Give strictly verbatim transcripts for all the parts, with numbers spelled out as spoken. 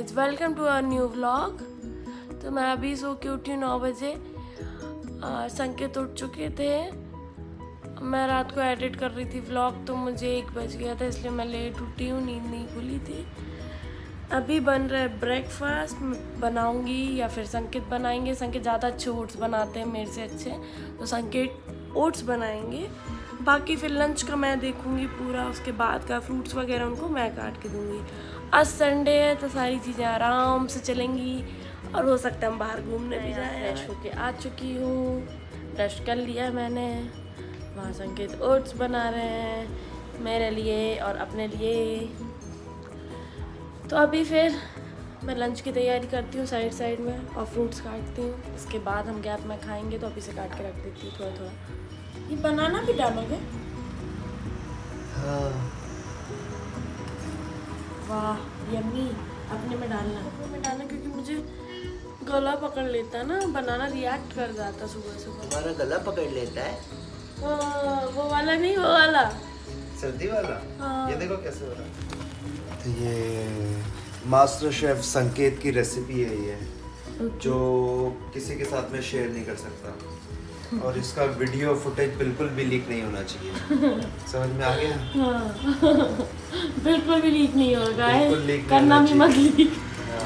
Guys, welcome to our new vlog. तो मैं अभी सो के उठी हूँ नौ बजे। संकेत उठ चुके थे। मैं रात को एडिट कर रही थी व्लॉग, तो मुझे एक बज गया था, इसलिए मैं लेट उठी हूँ, नींद नहीं खुली थी। अभी बन रहा है ब्रेकफास्ट, बनाऊंगी या फिर संकेत बनाएंगे। संकेत ज़्यादा अच्छे ओट्स बनाते हैं मेरे से अच्छे, तो संकेत ओट्स बनाएंगे। बाकी फिर लंच का मैं देखूंगी पूरा, उसके बाद का फ्रूट्स वगैरह उनको मैं काट के दूंगी। आज संडे है तो सारी चीज़ें आराम से चलेंगी और हो सकता है हम बाहर घूमने भी जाएं। फ्रेश होके आ चुकी हूँ, ब्रश कर लिया मैंने। वहाँ संकेत ओट्स बना रहे हैं मेरे लिए और अपने लिए। तो अभी फिर मैं लंच की तैयारी करती हूँ साइड साइड में और फ्रूट्स काटती हूँ। इसके बाद हम गैप में खाएंगे, तो अभी से काट के रख देती हूँ थोड़ा थोड़ा। ये बनाना भी डालोगे? हाँ। वाह यम्मी। अपने में डालना, अपने में डालना, क्योंकि मुझे गला पकड़ लेता है ना, बनाना रिएक्ट कर जाता सुबह सुबह। हमारा गला पकड़ लेता है? वो, वो वाला नहीं, वो वाला सर्दी वाला। हाँ। ये देखो कैसे हो रहा है। तो ये मास्टर शेफ संकेत की रेसिपी है ये, जो किसी के साथ में शेयर नहीं कर सकता, और इसका वीडियो फुटेज बिल्कुल भी लीक नहीं होना चाहिए। समझ में आ गया? हाँ। बिल्कुल भी लीक नहीं होगा, करना भी मत लीक।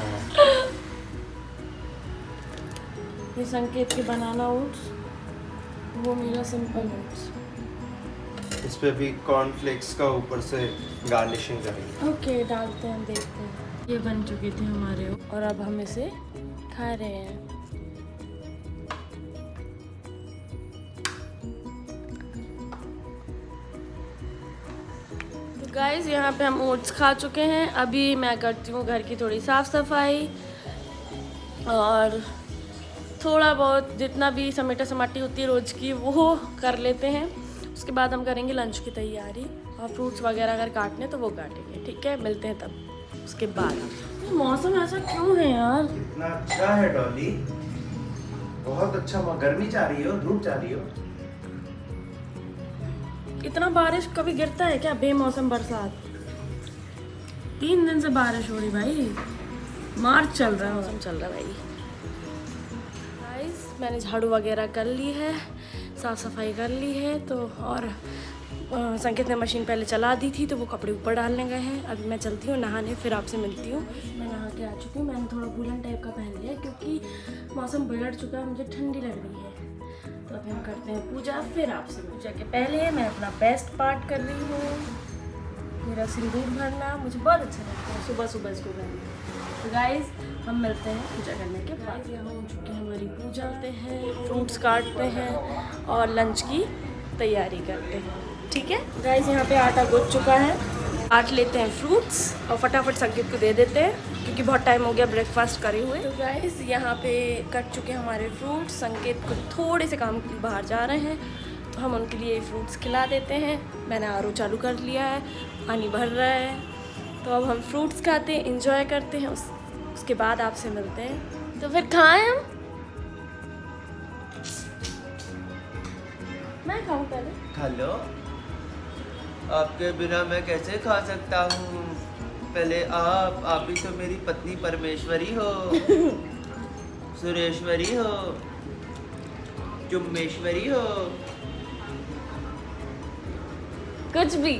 ये संकेत के बनाना ओट्स, वो मेरा सिंपल ओट्स। इस पे भी कॉर्नफ्लेक्स का ऊपर से गार्निशिंग करेंगे। ओके, डालते हैं, देखते हैं। ये बन चुके थे हमारे और अब हम इसे खा रहे हैं। तो गाइस, यहाँ पे हम ओट्स खा चुके हैं। अभी मैं करती हूँ घर की थोड़ी साफ सफाई और थोड़ा बहुत जितना भी समेटा समाटी होती है रोज की वो कर लेते हैं। उसके बाद हम करेंगे लंच की तैयारी और फ्रूट्स वगैरह अगर काटने तो वो काटेंगे। ठीक है, मिलते हैं तब उसके बाद। मौसम ऐसा क्यों है यार? इतना अच्छा है डॉली, बहुत अच्छा। गर्मी जा रही हो, धूप जा रही हो। इतना बारिश कभी गिरता है क्या? बेमौसम बरसात, तीन दिन से बारिश हो रही भाई। मार्च चल रहा है, मौसम चल रहा है भाई। गाइस, मैंने झाड़ू वगैरह कर ली है, साफ सफाई कर ली है। तो और आ, संकेत ने मशीन पहले चला दी थी, तो वो कपड़े ऊपर डालने गए हैं। अभी मैं चलती हूँ नहाने, फिर आपसे मिलती हूँ। मैं नहा के आ चुकी हूँ। मैंने थोड़ा वूलन टाइप का पहन लिया क्योंकि मौसम बिगड़ चुका है, मुझे ठंडी लग रही है। तो अभी हम करते हैं पूजा, फिर आपसे पूजा के पहले मैं अपना बेस्ट पार्ट कर रही हूँ, मेरा सिंदूर भरना। मुझे बहुत अच्छा लगता है सुबह सुबह इसको करना। तो गाइज, हम मिलते हैं पूजा करने के बाद। यहाँ हो चुकी है हमारी पूजा, करते हैं, फ्रूट्स काटते हैं और लंच की तैयारी करते हैं। ठीक है गाइज, यहाँ पे आटा गूंथ चुका है। काट लेते हैं फ्रूट्स और फटाफट संकेत को दे देते हैं, क्योंकि बहुत टाइम हो गया ब्रेकफास्ट करे हुए। तो गाइस, यहाँ पे कट चुके हमारे फ्रूट्स। संकेत को थोड़े से काम के लिए बाहर जा रहे हैं, तो हम उनके लिए फ्रूट्स खिला देते हैं। मैंने आर ओ चालू कर लिया है, पानी भर रहा है। तो अब हम फ्रूट्स खाते हैं, इंजॉय करते हैं। उस, उसके बाद आपसे मिलते हैं। तो फिर खाएं हम। मैं खाऊं पहले? खा लो। आपके बिना मैं कैसे खा सकता हूँ? पहले आप आप ही तो मेरी पत्नी परमेश्वरी हो, सुरेश्वरी हो, चुम्मेश्वरी हो, कुछ भी।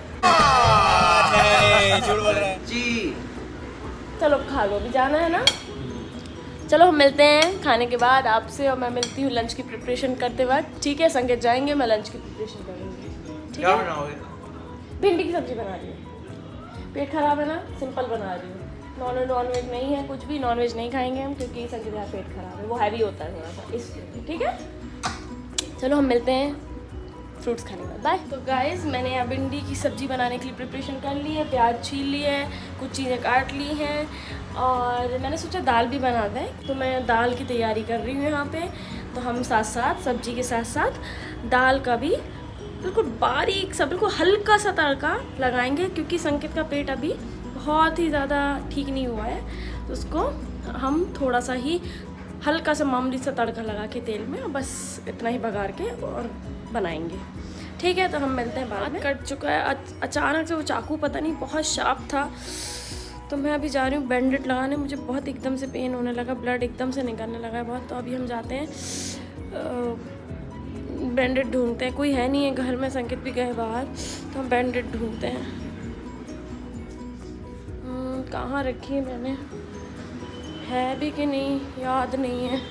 झूठ बोल रहा है जी। चलो खा लो, अभी जाना है ना। चलो हम मिलते हैं खाने के बाद आपसे, और मैं मिलती हूँ लंच की प्रिपरेशन करते वक्त। ठीक है, संकेत जाएंगे, मैं लंच की प्रिपरेशन करूँगी। ठीक क्या है? बनाओगे? भिंडी की सब्जी बना रही हूँ। पेट खराब है ना, सिंपल बना रही हूँ। नॉन नॉन वेज नहीं है, कुछ भी नॉन वेज नहीं खाएंगे हम, क्योंकि संकेत का पेट खराब है, वो हैवी होता है थोड़ा सा, इसलिए। ठीक है, चलो हम मिलते हैं फ्रूट्स खाने के बाद। बाय। तो गाइस, मैंने यहाँ भिंडी की सब्ज़ी बनाने के लिए प्रिपरेशन कर ली है। प्याज छील ली है, कुछ चीज़ें काट ली हैं, और मैंने सोचा दाल भी बना दें, तो मैं दाल की तैयारी कर रही हूँ यहाँ पे। तो हम साथ साथ सब्ज़ी के साथ साथ दाल का भी बिल्कुल बारीक सा, बिल्कुल हल्का सा तड़का लगाएंगे, क्योंकि संकेत का पेट अभी बहुत ही ज़्यादा ठीक नहीं हुआ है। तो उसको हम थोड़ा सा ही हल्का सा मामूली सा तड़का लगा के तेल में, बस इतना ही बघार के और बनाएंगे। ठीक है, तो हम मिलते हैं बाद में। कट चुका है अचानक से, वो चाकू पता नहीं बहुत शार्प था, तो मैं अभी जा रही हूँ बैंडेड लगाने। मुझे बहुत एकदम से पेन होने लगा, ब्लड एकदम से निकलने लगा है बहुत। तो अभी हम जाते हैं बैंडेड ढूंढते हैं। कोई है नहीं है घर में, संकेत भी गए बाहर, तो हम बैंडेड ढूंढते हैं। कहाँ रखी है मैंने, है भी कि नहीं याद नहीं है।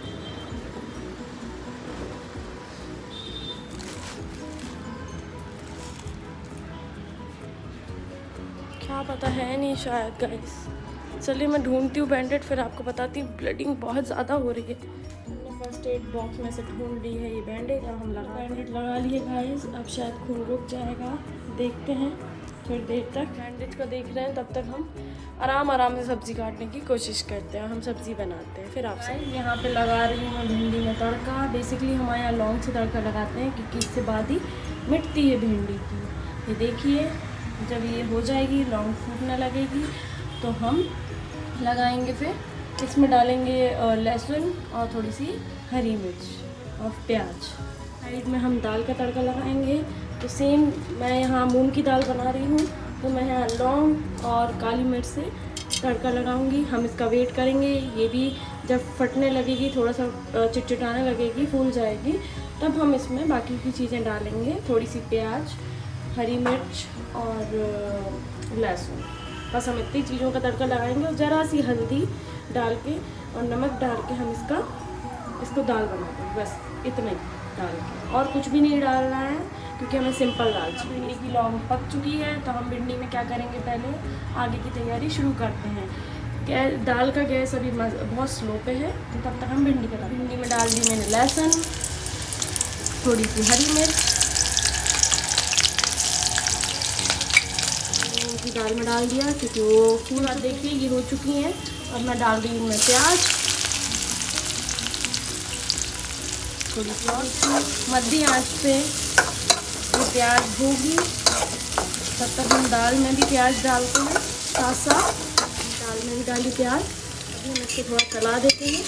क्या पता, है नहीं शायद गाइस। चलिए मैं ढूंढती हूँ बैंडेड, फिर आपको बताती हूँ। ब्लीडिंग बहुत ज़्यादा हो रही है। हमने फर्स्ट एड बॉक्स में से ढूंढ ली है ये बैंडेड। अब हम लगा बैंडेड लगा लिए गाइस। अब शायद खून रुक जाएगा, देखते हैं थोड़ी देर तक। बैंडेज को देख रहे हैं, तब तक हम आराम आराम से सब्ज़ी काटने की कोशिश करते हैं। हम सब्ज़ी बनाते हैं फिर आपसे। यहाँ पे लगा रही हूँ मैं भिंडी में तड़का। बेसिकली हमारे यहाँ लौंग से तड़का लगाते हैं क्योंकि इससे बाद ही मिटती है भिंडी की। ये देखिए, जब ये हो जाएगी, लौंग फूटने लगेगी, तो हम लगाएंगे। फिर इसमें डालेंगे लहसुन और थोड़ी सी हरी मिर्च और प्याज। साइड में हम दाल का तड़का लगाएंगे। तो सेम मैं यहाँ मूंग की दाल बना रही हूँ, तो मैं यहाँ लौंग और काली मिर्च से तड़का लगाऊंगी। हम इसका वेट करेंगे। ये भी जब फटने लगेगी, थोड़ा सा चिटचिटाने लगेगी, फूल जाएगी, तब हम इसमें बाकी की चीज़ें डालेंगे। थोड़ी सी प्याज, हरी मिर्च और लहसुन। बस हम इतनी चीज़ों का तड़का लगाएंगे और ज़रा सी हल्दी डाल के और नमक डाल के हम इसका इसको दाल बना देंगे। बस इतना ही डाल के, और कुछ भी नहीं डालना है क्योंकि हमें सिंपल दाल चाहिए। भिंडी की लौंग पक चुकी है, तो हम भिंडी में क्या करेंगे, पहले आगे की तैयारी शुरू करते हैं। गैस दाल का गैस अभी बहुत स्लो पे है, तो तब तक हम भिंडी का भिंडी में डाल दी मैंने लहसुन, थोड़ी सी हरी मिर्च की दाल में डाल दिया क्योंकि वो पूरा देखिए ये हो चुकी हैं। और मैं डाल रही हूँ मैं प्याज, थोड़ी सी और मध्य आंच पे ये प्याज होगी, तब तक हम दाल में भी प्याज डालते हैं। साथ साथ दाल में भी डाली प्याज। अभी हम इसको थोड़ा चला देते हैं,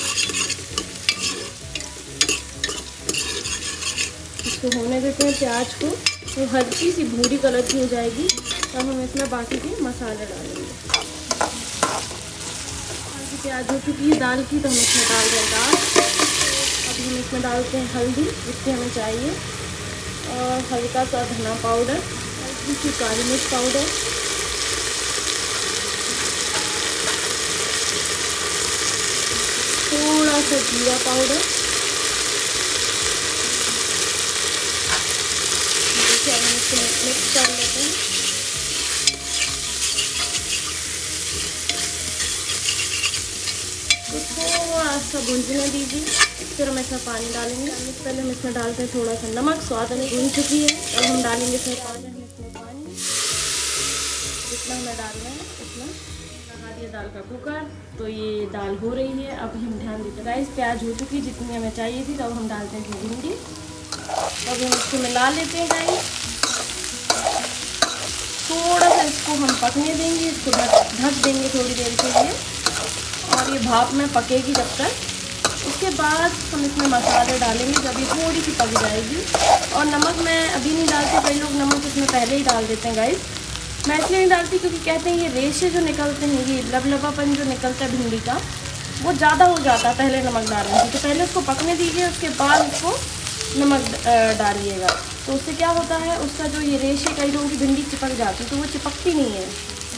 इसको होने देते हैं प्याज को। तो हल्की सी भूरी कलर की हो जाएगी, तब हम इसमें बाकी के मसाले डालेंगे। बाकी प्याज हो चुकी है दाल की, तो हम इसमें डाल दें दाल। अभी हम इसमें डालते हैं हल्दी जितनी हमें चाहिए, और हल्का सा धना पाउडर, हल्की सी काली मिर्च पाउडर, थोड़ा सा जीरा पाउडर। देखिए हम इसको मिक्स कर लेते हैं। तो थोड़ा सा भूनने दीजिए, फिर हम इसमें पानी डालेंगे। पहले हम इसमें डालते हैं थोड़ा सा नमक, स्वाद में भून चुकी है। अब हम डालेंगे इसमें पानी, इसमें पानी जितना हमें डालना है उतना। लगा दिया दाल का कुकर, तो ये दाल हो रही है। अब हम ध्यान देते हैं राइस प्याज हो चुकी है जितनी हमें चाहिए थी। तब हम डालते हैं भिंडी, अब हम इसको मिला लेते हैं गाइस। थोड़ा सा इसको हम पकने देंगे, इसको ढक ढक देंगे थोड़ी देर के लिए, और ये भाप में पकेगी जब तक। उसके बाद हम इसमें मसाले डालेंगे जब ये थोड़ी सी पक जाएगी। और नमक मैं अभी नहीं डालती, कई लोग नमक इसमें पहले ही डाल देते हैं गाइस। मैं इसलिए नहीं डालती क्योंकि कहते हैं ये रेशे जो निकलते हैं, ये लबलबापन जो निकलता है भिंडी का, वो ज़्यादा हो जाता है पहले नमक डालने से। तो पहले उसको पकने दीजिए, उसके बाद उसको नमक डालिएगा। तो उससे क्या होता है, उसका जो ये रेशे, कई लोगों की भिंडी चिपक जाती है, तो वो चिपकती नहीं है,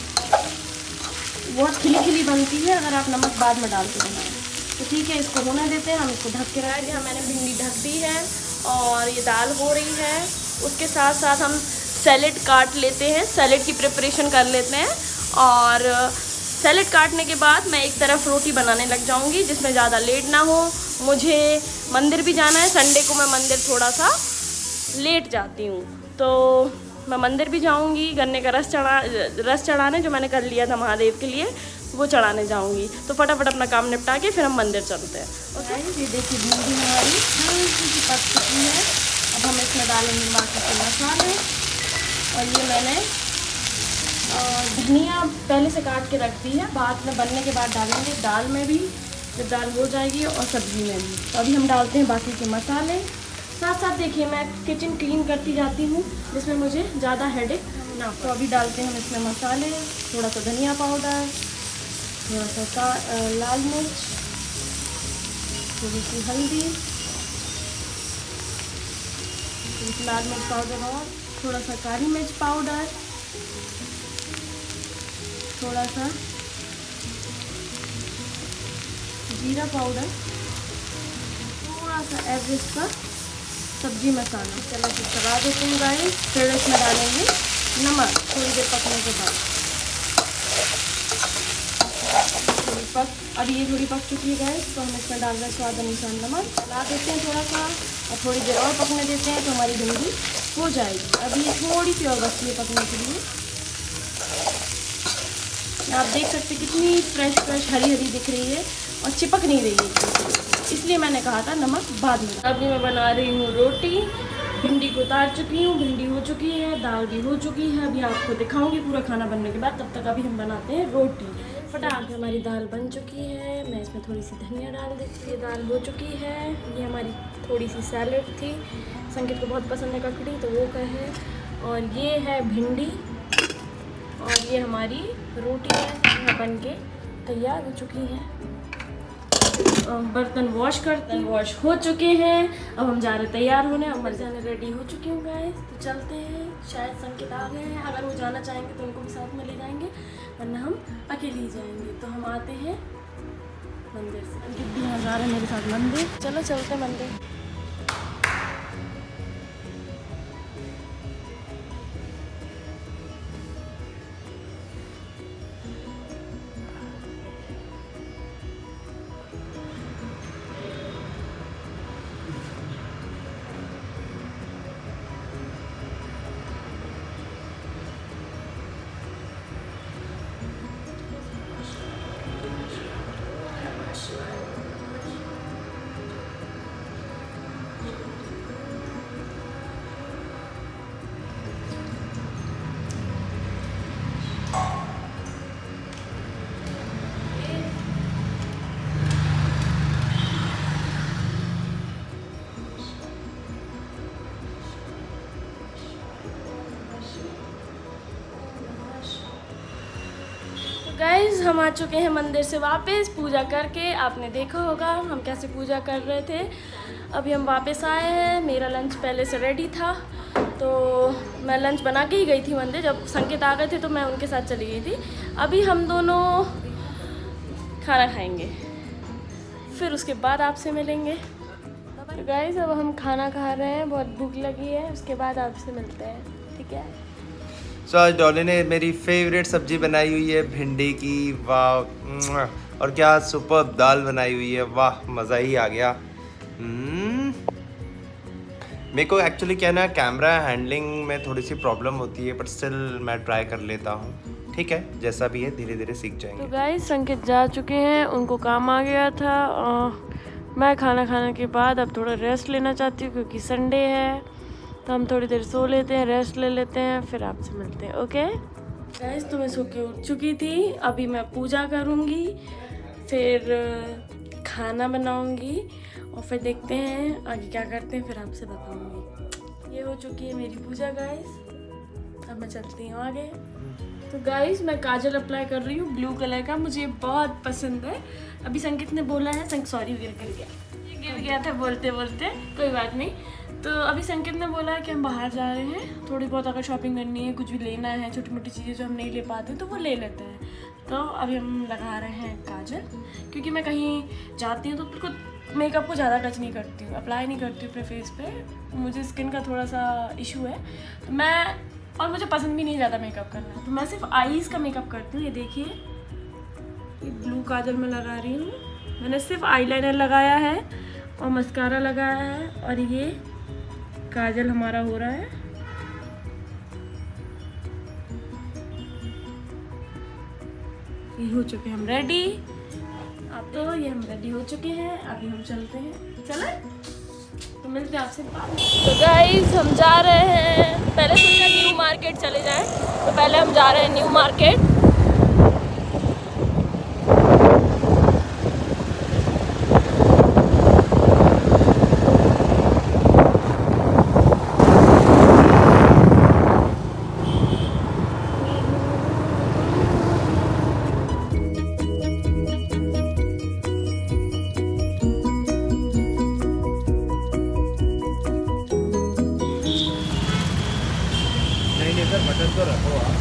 बहुत खिली खिली बनती है अगर आप नमक बाद में डाल के बनाएं। तो ठीक है, इसको होने देते हैं। हम इसको ढक के रख दिया। मैंने भिंडी ढक दी है और ये दाल हो रही है। उसके साथ साथ हम सैलेड काट लेते हैं, सैलेड की प्रिपरेशन कर लेते हैं। और सैलेड काटने के बाद मैं एक तरफ रोटी बनाने लग जाऊंगी जिसमें ज़्यादा लेट ना हो। मुझे मंदिर भी जाना है, संडे को मैं मंदिर थोड़ा सा लेट जाती हूँ, तो मैं मंदिर भी जाऊँगी। गन्ने का रस चढ़ा रस चढ़ाने जो मैंने कर लिया था महादेव के लिए, वो चढ़ाने जाऊँगी। तो फटाफट अपना काम निपटा के फिर हम मंदिर चलते हैं। ओके, ये देखिए भिंडी हमारी हल्की सी पक चुकी है। अब हम इसमें डालेंगे बाकी के मसाले। और ये मैंने धनिया पहले से काट के रख दी है, बाद में बनने के बाद डालेंगे दाल में भी, जब दाल हो जाएगी, और सब्ज़ी में भी। तो अभी हम डालते हैं बाकी के मसाले। साथ साथ देखिए मैं किचन क्लीन करती जाती हूँ जिसमें मुझे ज़्यादा हेडेक ना। तो अभी डालते हैं हम इसमें मसाले, थोड़ा सा धनिया पाउडर, थोड़ा सा का, लाल मिर्च, थोड़ी सी हल्दी, थोड़ी सी लाल मिर्च पाउडर और थोड़ा सा काली मिर्च पाउडर, थोड़ा सा जीरा पाउडर, थोड़ा सा एवरेस्ट का सब्जी मसाला। चलो फिर चला देते हैं गाइस। फिर इसमें डालेंगे नमक थोड़ी देर पकने के बाद। थोड़ी पक अब ये थोड़ी पक चुकी है गाइस, तो हम इसमें डाल रहे हैं स्वाद अनुसार नमक। ला देते हैं थोड़ा सा और थोड़ी देर और पकने देते हैं तो हमारी भिंडी हो जाएगी। अभी ये थोड़ी सी और बची है पकने के लिए। आप देख सकते हैं कितनी फ्रेश फ्रेश हरी हरी दिख रही है और चिपक नहीं रही है, इसलिए मैंने कहा था नमक बाद में। अभी मैं बना रही हूँ रोटी। भिंडी को उतार चुकी हूँ, भिंडी हो चुकी है, दाल भी हो चुकी है। अभी आपको दिखाऊंगी पूरा खाना बनने के बाद, तब तक अभी हम बनाते हैं रोटी। फटाफट हमारी दाल बन चुकी है, मैं इसमें थोड़ी सी धनिया डाल देती हूँ। ये दाल हो चुकी है। ये हमारी थोड़ी सी सैलेड थी, संकेत को बहुत पसंद है ककड़ी, तो वो का है। और ये है भिंडी और ये हमारी रोटी है, बन के तैयार हो चुकी है। बर्तन वॉश करते वॉश हो चुके हैं। अब हम जा रहे तैयार होने। अब मैं जाने रेडी हो चुकी हूँ गाइस, तो चलते हैं। शायद संकेत आ गए हैं, अगर वो जाना चाहेंगे तो उनको भी साथ में ले जाएंगे, वरना हम अकेले ही जाएंगे। तो हम आते हैं मंदिर से। संकेत भी यहाँ जा रहे हैं मेरे साथ मंदिर। चलो चलते हैं मंदिर। गाइज हम आ चुके हैं मंदिर से वापस पूजा करके। आपने देखा होगा हम कैसे पूजा कर रहे थे। अभी हम वापस आए हैं। मेरा लंच पहले से रेडी था, तो मैं लंच बना के ही गई थी मंदिर। जब संकेत आ गए थे तो मैं उनके साथ चली गई थी। अभी हम दोनों खाना खाएंगे, फिर उसके बाद आपसे मिलेंगे। तो गाइज अब हम खाना खा रहे हैं, बहुत भूख लगी है। उसके बाद आपसे मिलते हैं, ठीक है। सो आज डॉली ने मेरी फेवरेट सब्जी बनाई हुई है भिंडी की। वाह, और क्या सुपर दाल बनाई हुई है। वाह, मज़ा ही आ गया। मेरे को एक्चुअली क्या ना, कैमरा हैंडलिंग में थोड़ी सी प्रॉब्लम होती है, बट स्टिल मैं ट्राई कर लेता हूँ। ठीक है, जैसा भी है धीरे धीरे सीख जाएंगे। तो गाइस संकेत जा चुके हैं, उनको काम आ गया था। और मैं खाना खाने के बाद अब थोड़ा रेस्ट लेना चाहती हूँ, क्योंकि संडे है। तो हम थोड़ी देर सो लेते हैं, रेस्ट ले लेते हैं, फिर आपसे मिलते हैं। ओके गाइस, तो मैं सो के उठ चुकी थी। अभी मैं पूजा करूँगी, फिर खाना बनाऊँगी और फिर देखते हैं आगे क्या करते हैं, फिर आपसे बताऊँगी। ये हो चुकी है मेरी पूजा गाइस। अब मैं चलती हूँ आगे। तो गाइस मैं काजल अप्लाई कर रही हूँ ब्लू कलर का, मुझे बहुत पसंद है। अभी संकेत ने बोला है, संक सॉरी गिर गिर गया गिर गया था बोलते बोलते, कोई बात नहीं। तो अभी संकेत ने बोला है कि हम बाहर जा रहे हैं, थोड़ी बहुत अगर शॉपिंग करनी है, कुछ भी लेना है, छोटी मोटी चीज़ें जो हम नहीं ले पाते तो वो ले लेते हैं। तो अभी हम लगा रहे हैं काजल, क्योंकि मैं कहीं जाती हूँ तो बिल्कुल मेकअप को ज़्यादा टच नहीं करती हूँ, अप्लाई नहीं करती हूँ अपने फेस पे। मुझे स्किन का थोड़ा सा इशू है, तो मैं और मुझे पसंद भी नहीं ज़्यादा मेकअप करना, तो मैं सिर्फ आईज़ का मेकअप करती हूँ। ये देखिए, ये ब्लू काजल मैं लगा रही हूँ। मैंने सिर्फ आईलाइनर लगाया है और मस्कारा लगाया है, और ये काजल हमारा हो रहा है। ये हो चुके हम रेडी। अब तो ये हम रेडी हो चुके हैं, अभी हम चलते हैं। चले तो मिलते हैं आपसे बाद में। तो गाइस हम जा रहे हैं, पहले सोचा न्यू मार्केट चले जाएं, तो पहले हम जा रहे हैं न्यू मार्केट। ढक्कन तो रखो आप।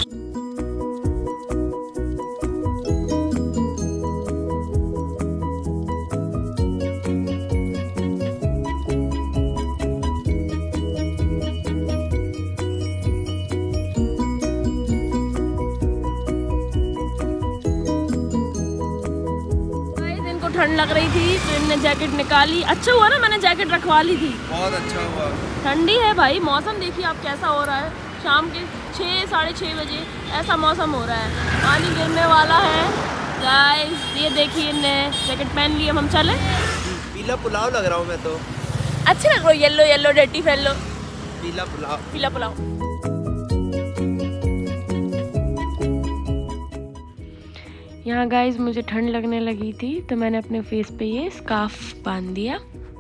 ठंड लग रही थी तो इनने जैकेट निकाली। अच्छा हुआ ना मैंने जैकेट रखवा ली थी। बहुत अच्छा हुआ। ठंडी है भाई, मौसम देखिए आप कैसा हो रहा है। शाम के छः साढ़े छः बजे ऐसा मौसम हो रहा है, पानी गिरने वाला है गाइस। ये देखिए इनने जैकेट पहन ली। अब हम चले। पीला पुलाव लग रहा हूँ मैं तो। अच्छे लग रहा हो, येलो येलो डर्टी फेलो। पीला पुलाव, पीला पुलाव। यहाँ गाइस मुझे ठंड लगने लगी थी तो मैंने अपने फेस पे ये स्कार्फ बांध दिया।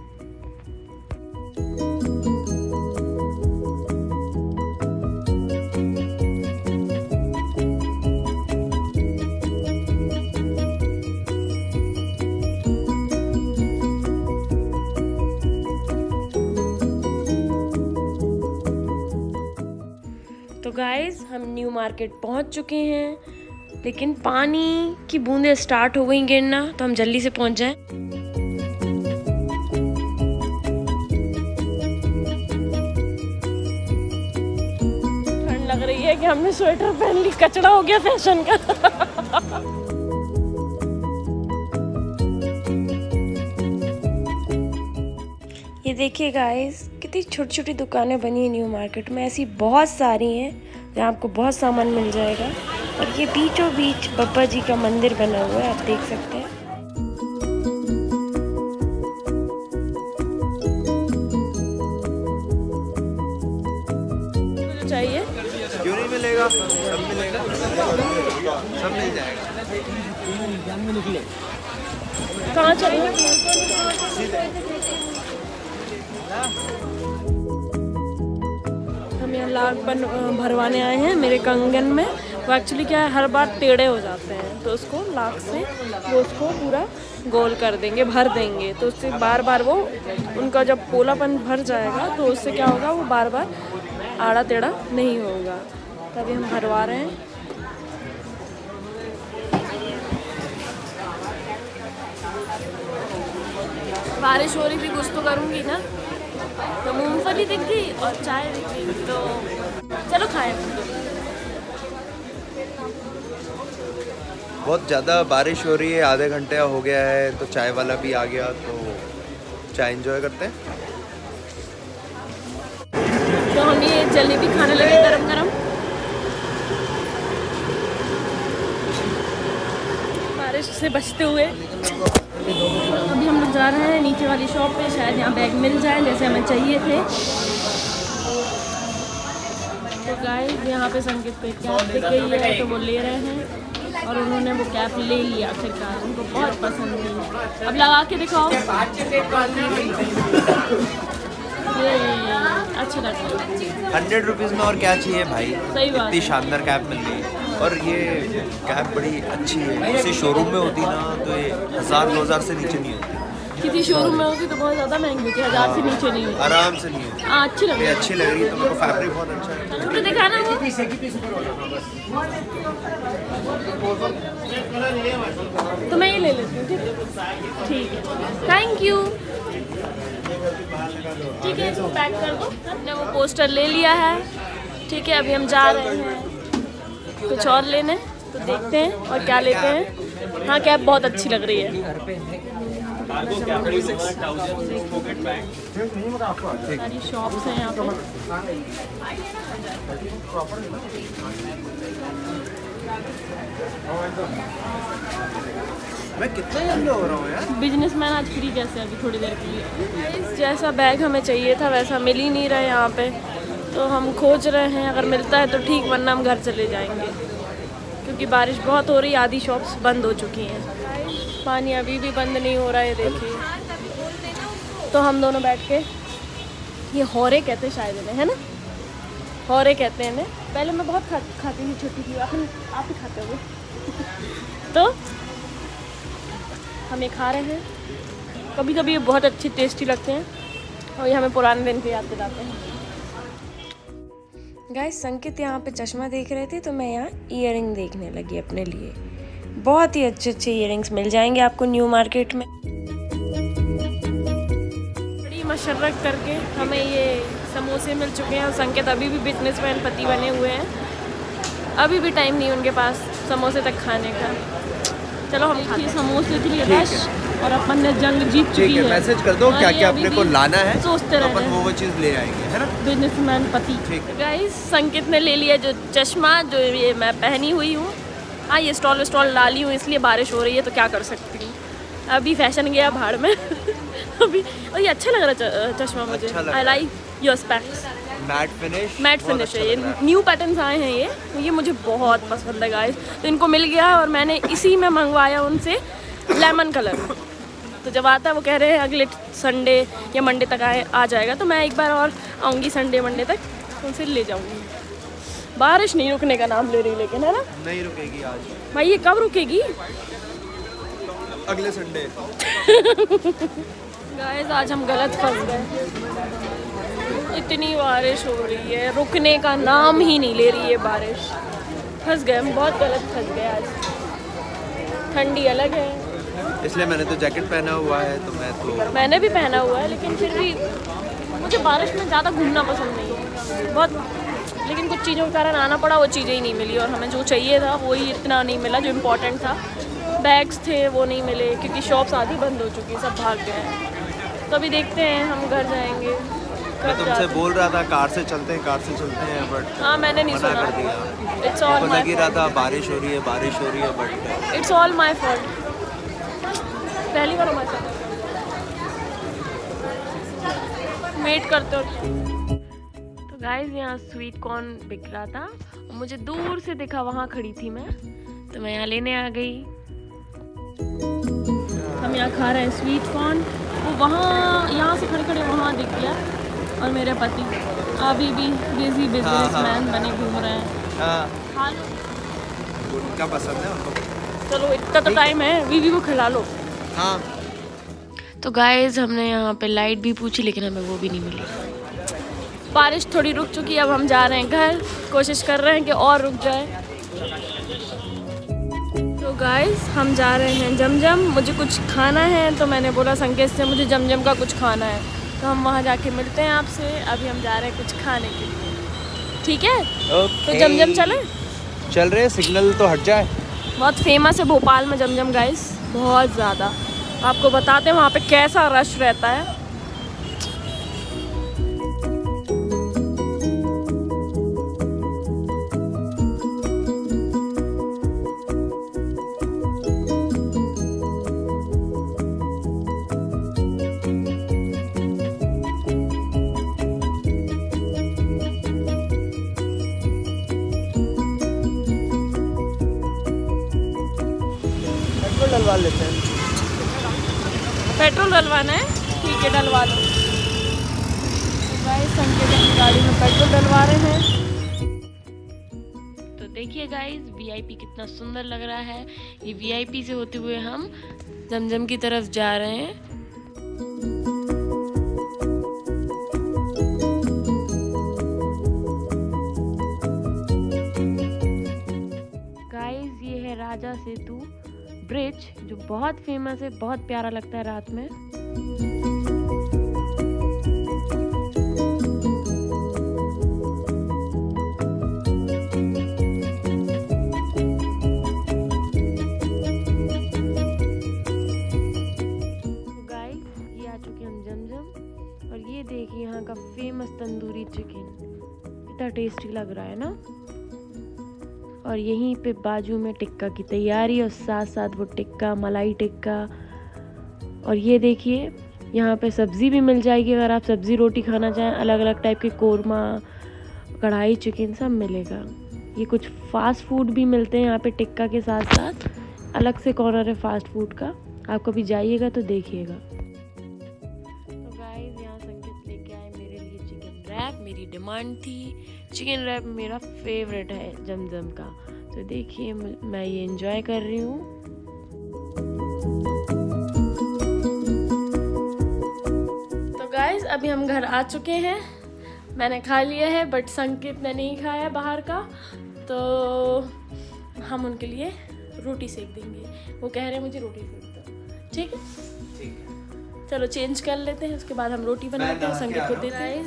तो गाइस हम न्यू मार्केट पहुँच चुके हैं, लेकिन पानी की बूंदें स्टार्ट हो गई गिरना, तो हम जल्दी से पहुंच जाएं। ठंड लग रही है कि हमने स्वेटर पहन ली, कचड़ा हो गया फैशन का। ये देखिए गाइस कितनी छोटी छोटी दुकानें बनी है न्यू मार्केट में। ऐसी बहुत सारी हैं जहाँ आपको बहुत सामान मिल जाएगा। और ये बीचों बीच बप्पा जी का मंदिर बना हुआ है, आप देख सकते हैं। मुझे चाहिए क्यों नहीं मिलेगा, सब मिलेगा, सब मिल जाएगा। कहाँ चले? हम यहाँ लाख बन भरवाने आए हैं मेरे कंगन में। वो एक्चुअली क्या है, हर बार टेढ़े हो जाते हैं, तो उसको लाख से वो उसको पूरा गोल कर देंगे, भर देंगे। तो उससे बार बार वो उनका जब पोलापन भर जाएगा तो उससे क्या होगा, वो बार बार आड़ा टेढ़ा नहीं होगा। तभी हम भरवा रहे हैं। बारिश हो रही थी, कुछ तो करूँगी ना, तो मूंगफली दिख गई और चाय दिख गई, तो चलो खाएं। बहुत ज़्यादा बारिश हो रही है, आधे घंटे हो गया है, तो चाय वाला भी आ गया, तो चाय एंजॉय करते हैं। तो हम ये जलेबी खाने लगे गरम गरम। बारिश से बचते हुए अभी हम लोग जा रहे हैं नीचे वाली शॉप पे, शायद यहाँ बैग मिल जाए जैसे हमें चाहिए थे। तो गाइस यहाँ पे संकेत पे कैप दिख गई है, तो वो ले रहे हैं और उन्होंने वो कैप ले लिया आखिरकार, उनको बहुत पसंद है। अब लगा के दिखाओ। ये अच्छी लग रही है। हंड्रेड रुपीज़ में और क्या चाहिए भाई। सही बात। इतनी शानदार कैप मिल रही है और ये कैप बड़ी अच्छी है। किसी शोरूम में होती ना तो ये हज़ार दो हज़ार से नीचे नहीं होती। किसी शोरूम में होती तो बहुत ज़्यादा महंगी होती है, हज़ार से नीचे नहीं होती। आराम से नहीं होती। हाँ अच्छी लग रही है। अच्छी लग रही है, तो मेरे को फैब्रिक बहुत अच्छा है। तुमने देखा ना वो? तो मैं ये ले लेती हूँ। ठीक है, थैंक यू। ठीक है, इसको पैक कर दो। हमने वो पोस्टर ले लिया है। ठीक है, अभी हम जा रहे हैं कुछ और लेने, तो देखते हैं और क्या लेते हैं। हाँ कैप बहुत अच्छी लग रही है। सारी शॉप्स हैं यहाँ पे। मैं कितना यंग हो रहा हूँ यार। बिजनेसमैन आज फ्री कैसे अभी थोड़ी देर के लिए। जैसा बैग हमें चाहिए था वैसा मिल ही नहीं रहा है यहाँ पे, तो हम खोज रहे हैं। अगर मिलता है तो ठीक, वरना हम घर चले जाएंगे क्योंकि बारिश बहुत हो रही है। आधी शॉप्स बंद हो चुकी हैं। पानी अभी भी बंद नहीं हो रहा है, देखिए। तो हम दोनों बैठ के, ये हौरे कहते हैं शायद इन्हें, है ना? हौरे कहते हैं इन्हें। पहले मैं बहुत खा, खाती थी छोटी थी। आप आप ही खाते हो तो हम ये खा रहे हैं। कभी कभी ये बहुत अच्छे टेस्टी लगते हैं और ये हमें पुराने दिन की याद दिलाते हैं। गाइस संकेत यहाँ पे चश्मा देख रहे थे तो मैं यहाँ ईयरिंग देखने लगी अपने लिए। बहुत ही अच्छे अच्छे ईयरिंग्स मिल जाएंगे आपको न्यू मार्केट में। बड़ी मशर्रत करके हमें ये समोसे मिल चुके हैं और संकेत अभी भी बिजनेसमैन पति बने हुए हैं। अभी भी टाइम नहीं उनके पास समोसे तक खाने का। चलो हम खाते समोसे के लिए रश और अपन ने जंग जीत चुकी है। मैसेज कर दो क्या क्या अपने को लाना है, सोचते तो अपन वो वो चीज़ ले आएंगे, है ना। बिजनेसमैन पति। गाइस संकेत ने ले लिया जो चश्मा जो ये मैं पहनी हुई हूँ। हाँ ये स्टॉल स्टॉल डाली हूँ इसलिए बारिश हो रही है तो क्या कर सकती हूँ। अभी फैशन गया भाड़ में अभी और ये अच्छा लग रहा है चश्मा मुझे। I like your specs. Matte finish matte finish है, ये न्यू पैटर्न्स आए हैं ये ये मुझे बहुत पसंद है गाइस। तो इनको मिल गया और मैंने इसी में मंगवाया उनसे लेमन कलर। तो जब आता है वो कह रहे हैं अगले संडे या मंडे तक आए आ जाएगा। तो मैं एक बार और आऊँगी संडे मंडे तक तो उनसे ले जाऊँगी। बारिश नहीं रुकने का नाम ले रही लेकिन, है ना। नहीं रुकेगी आज भाई। ये कब रुकेगी? अगले संडे। गाइस आज हम गलत फंस गए। इतनी बारिश हो रही है, रुकने का नाम ही नहीं ले रही है बारिश। फंस गए हम, बहुत गलत फंस गए आज। ठंडी अलग है इसलिए मैंने तो जैकेट पहना हुआ है। तो मैं तो मैंने भी पहना हुआ है लेकिन फिर भी मुझे बारिश में ज़्यादा घूमना पसंद नहीं है बहुत। लेकिन कुछ चीज़ों के कारण आना पड़ा, वो चीज़ें ही नहीं मिली और हमें जो चाहिए था वो ही इतना नहीं मिला जो इम्पोर्टेंट था। बैग्स थे वो नहीं मिले क्योंकि शॉप्स आधी बंद हो चुकी, सब भाग गए हैं। तो अभी देखते हैं हम घर जाएंगे। मैं तुमसे बोल रहा था कार से चलते हैं कार से चलते हैं बट हाँ मैंने नहीं मना सुना। कर दिया। इट्स ऑल लग ही रहा था बारिश हो रही है बारिश हो रही है but it's all my fault. पहली बार हमारे साथ वेट करते हो। तो गाइस यहाँ स्वीट कॉर्न बिक रहा था और मुझे दूर से दिखा, वहाँ खड़ी थी मैं तो मैं यहाँ लेने आ गई। हम यहाँ खा रहे हैं स्वीट कॉर्न। वो वहाँ यहाँ से खड़े खड़े वहाँ दिख गया और मेरे पति अभी भी बिजी बिजनेसमैन बने घूम रहे हैं। खा लो उनका पसंद है उनको। चलो इतना तो टाइम है, वीवी को खिला लो। हाँ तो गाइस हमने यहाँ पे लाइट भी पूछी लेकिन हमें वो भी नहीं मिली। बारिश थोड़ी रुक चुकी है, अब हम जा रहे हैं घर। कोशिश कर रहे हैं कि और रुक जाए। तो गाइस हम जा रहे हैं जमजम। मुझे कुछ खाना है तो मैंने बोला संकेत से मुझे जमजम का कुछ खाना है तो हम वहाँ जाके मिलते हैं आपसे। अभी हम जा रहे हैं कुछ खाने के लिए, ठीक है। okay. तो जमजम चले चल रहे, सिग्नल तो हट जाए। बहुत फेमस है भोपाल में जमजम गाइस, बहुत ज़्यादा। आपको बताते हैं वहाँ पे कैसा रश रहता है। पेट्रोल डलवा लेते हैं। पेट्रोल डलवाना है, ठीक है डलवा लो। गाइस संकेत अपनी गाड़ी में पेट्रोल डलवा रहे हैं। तो देखिए गाइस वीआईपी कितना सुंदर लग रहा है। ये वीआईपी से होते हुए हम जमजम की तरफ जा रहे हैं। गाइस ये है राजा सेतु ब्रिज जो बहुत फेमस है, बहुत प्यारा लगता है रात में। देखिए यहाँ का फेमस तंदूरी चिकन कितना टेस्टी लग रहा है ना। और यहीं पे बाजू में टिक्का की तैयारी और साथ साथ वो टिक्का मलाई टिक्का। और ये देखिए यहाँ पे सब्ज़ी भी मिल जाएगी अगर आप सब्ज़ी रोटी खाना चाहें। अलग अलग टाइप के कोरमा कढ़ाई चिकन सब मिलेगा। ये कुछ फास्ट फूड भी मिलते हैं यहाँ पे टिक्का के साथ साथ। अलग से कॉर्नर है फास्ट फूड का, आप कभी जाइएगा तो देखिएगा। तो गाइस यहाँ संकेत लेके आए मेरे लिए चिकन रैप। मेरी डिमांड थी चिकन रैप, मेरा फेवरेट है जमजम का। तो देखिए मैं ये एंजॉय कर रही हूँ। तो गाइस अभी हम घर आ चुके हैं मैंने खा लिया है, बट संकेत ने नहीं खाया बाहर का, तो हम उनके लिए रोटी सेक देंगे। वो कह रहे हैं मुझे रोटी सेक दो, ठीक है? ठीक है, चलो चेंज कर लेते हैं, उसके बाद हम रोटी बनाते हैं, संकेत को देते हैं।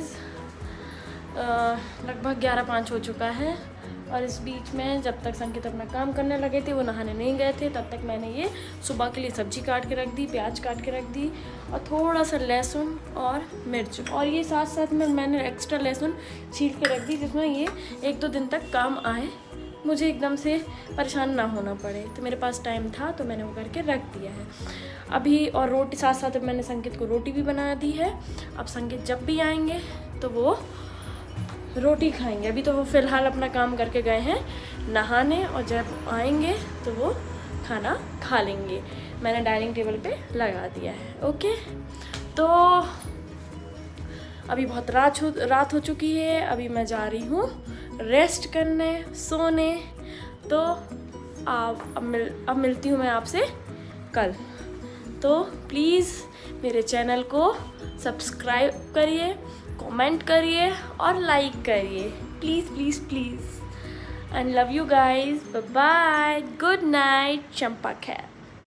लगभग ग्यारह पाँच हो चुका है, और इस बीच में जब तक संकेत अपना काम करने लगे थे, वो नहाने नहीं गए थे, तब तक मैंने ये सुबह के लिए सब्जी काट के रख दी, प्याज काट के रख दी, और थोड़ा सा लहसुन और मिर्च, और ये साथ साथ में मैंने एक्स्ट्रा लहसुन छील के रख दी, जिसमें ये एक दो दिन तक काम आए, मुझे एकदम से परेशान ना होना पड़े। तो मेरे पास टाइम था तो मैंने वो करके रख दिया है अभी। और रोटी साथ साथ मैंने संकेत को रोटी भी बना दी है। अब संकेत जब भी आएंगे तो वो रोटी खाएंगे। अभी तो वो फ़िलहाल अपना काम करके गए हैं नहाने, और जब आएंगे तो वो खाना खा लेंगे। मैंने डाइनिंग टेबल पे लगा दिया है। ओके, तो अभी बहुत रात हो रात हो चुकी है। अभी मैं जा रही हूँ रेस्ट करने, सोने। तो आप अब मिल अब मिलती हूँ मैं आपसे कल। तो प्लीज़ मेरे चैनल को सब्सक्राइब करिए, कमेंट करिए और लाइक करिए, please please please. And love you guys, bye bye, good night, चंपा खैर।